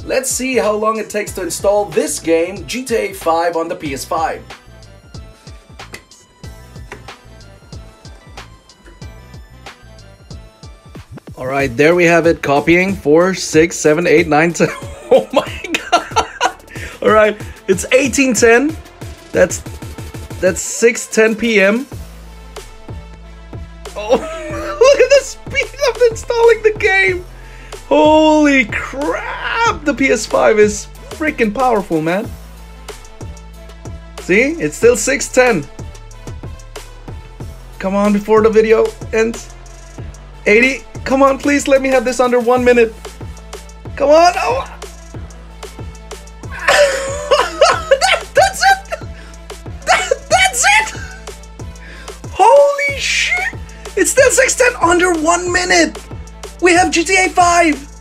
Let's see how long it takes to install this game, GTA 5, on the PS5. Alright, there we have it, copying 4, 6, 7, 8, 9, 10. Oh my god! Alright, it's 18:10. That's 6:10 p.m. Oh, look at the speed of installing the game! Holy crap! The PS5 is freaking powerful, man. See? It's still 6:10. Come on, before the video ends. 80. Come on, please let me have this under 1 minute. Come on. Oh. That's it. That's it. Holy shit. It's still 6:10, under 1 minute. We have GTA 5.